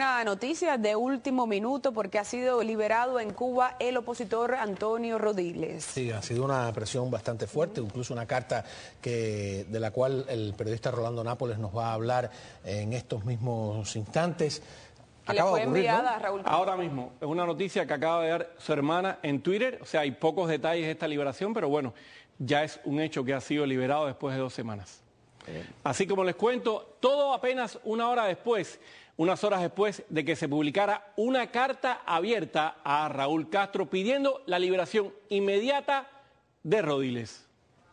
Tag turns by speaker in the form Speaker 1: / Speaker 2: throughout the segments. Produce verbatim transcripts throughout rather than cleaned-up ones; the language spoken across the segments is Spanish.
Speaker 1: una noticia de último minuto porque ha sido liberado en Cuba el opositor Antonio Rodiles.
Speaker 2: Sí, ha sido una presión bastante fuerte, incluso una carta que, de la cual el periodista Rolando Nápoles nos va a hablar en estos mismos instantes.
Speaker 1: Acaba de ocurrir, ¿no? Raúl.
Speaker 3: Ahora mismo, es una noticia que acaba de dar su hermana en Twitter, o sea, hay pocos detalles de esta liberación, pero bueno, ya es un hecho que ha sido liberado después de dos semanas. Así como les cuento, todo apenas una hora después, unas horas después de que se publicara una carta abierta a Raúl Castro pidiendo la liberación inmediata de Rodiles.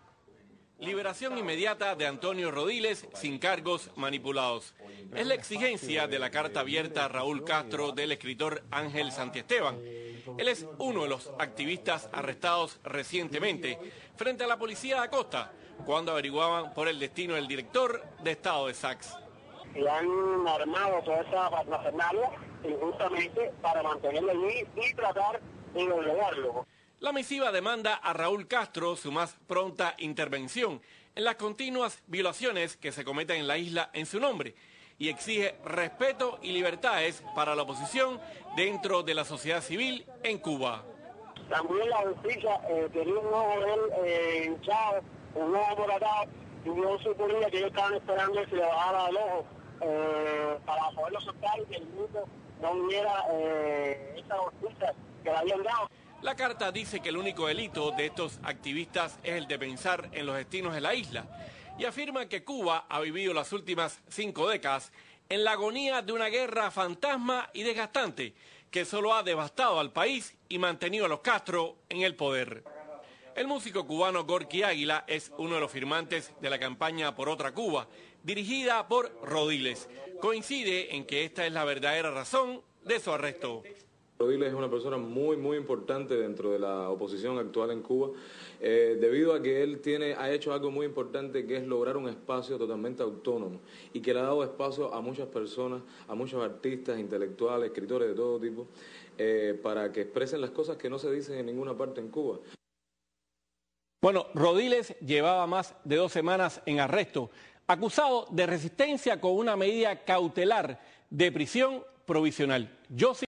Speaker 3: Liberación inmediata de Antonio Rodiles sin cargos manipulados. Es la exigencia de la carta abierta a Raúl Castro del escritor Ángel Santiesteban. Él es uno de los activistas arrestados recientemente frente a la policía de Acosta cuando averiguaban por el destino del director de Estado de Sax.
Speaker 4: Y han armado toda esa parafernalia injustamente para mantenerlo allí y tratar de doblegarlo.
Speaker 3: La misiva demanda a Raúl Castro su más pronta intervención en las continuas violaciones que se cometen en la isla en su nombre y exige respeto y libertades para la oposición dentro de la sociedad civil en Cuba.
Speaker 4: También la justicia eh, tenía un ojo de él eh, hinchado, un ojo moratado, y yo suponía que ellos estaban esperando que se le bajara el ojo eh, para poderlo soltar y que el mundo no hubiera eh, esa justicia que le habían dado.
Speaker 3: La carta dice que el único delito de estos activistas es el de pensar en los destinos de la isla y afirma que Cuba ha vivido las últimas cinco décadas en la agonía de una guerra fantasma y desgastante que solo ha devastado al país y mantenido a los Castro en el poder. El músico cubano Gorky Águila es uno de los firmantes de la campaña Por Otra Cuba, dirigida por Rodiles. Coincide en que esta es la verdadera razón de su arresto.
Speaker 5: Rodiles es una persona muy, muy importante dentro de la oposición actual en Cuba, eh, debido a que él tiene, ha hecho algo muy importante, que es lograr un espacio totalmente autónomo y que le ha dado espacio a muchas personas, a muchos artistas, intelectuales, escritores de todo tipo, eh, para que expresen las cosas que no se dicen en ninguna parte en Cuba.
Speaker 3: Bueno, Rodiles llevaba más de dos semanas en arresto, acusado de resistencia con una medida cautelar de prisión provisional. Yo sí